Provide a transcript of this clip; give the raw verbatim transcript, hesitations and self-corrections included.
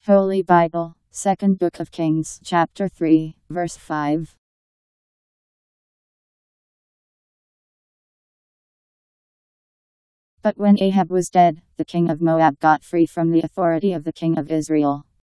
Holy Bible, Second Book of Kings, chapter three, verse five. But when Ahab was dead, the king of Moab got free from the authority of the king of Israel.